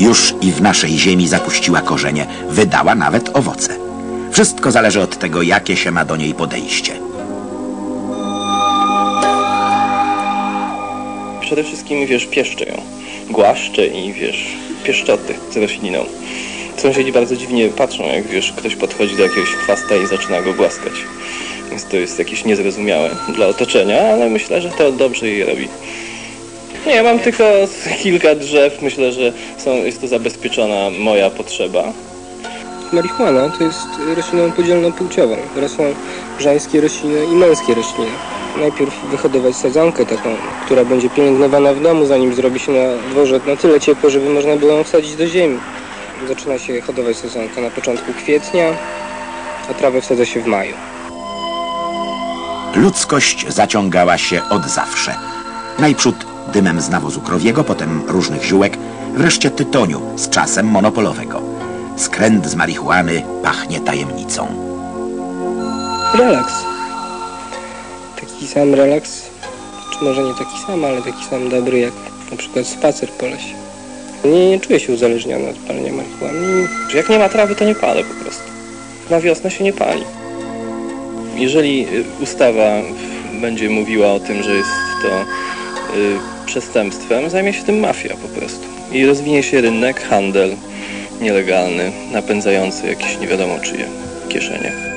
Już i w naszej ziemi zapuściła korzenie, wydała nawet owoce. Wszystko zależy od tego, jakie się ma do niej podejście. Przede wszystkim, wiesz, pieszczę ją. Głaszczę i, wiesz, pieszczoty z rośliną. Sąsiedzi bardzo dziwnie patrzą, jak, wiesz, ktoś podchodzi do jakiegoś chwasta i zaczyna go głaskać. Więc to jest jakieś niezrozumiałe dla otoczenia, ale myślę, że to dobrze jej robi. Nie, ja mam tylko kilka drzew. Myślę, że jest to zabezpieczona moja potrzeba. Marihuana to jest rośliną podzielnopłciową. Rosną żeńskie rośliny i męskie rośliny. Najpierw wyhodować sadzonkę taką, która będzie pielęgnowana w domu, zanim zrobi się na dworze na tyle ciepło, żeby można było ją wsadzić do ziemi. Zaczyna się hodować sadzonkę na początku kwietnia, a trawę wsadza się w maju. Ludzkość zaciągała się od zawsze. Najprzód dymem z nawozu krowiego, potem różnych ziółek, wreszcie tytoniu, z czasem monopolowego. Skręt z marihuany pachnie tajemnicą. Relaks. Taki sam relaks, czy może nie taki sam, ale taki sam dobry jak na przykład spacer po lesie. Nie czuję się uzależniony od palenia marihuany. Jak nie ma trawy, to nie palę po prostu. Na wiosnę się nie pali. Jeżeli ustawa będzie mówiła o tym, że jest to przestępstwem, zajmie się tym mafia po prostu. I rozwinie się rynek, handel nielegalny, napędzający jakieś nie wiadomo czyje kieszenie.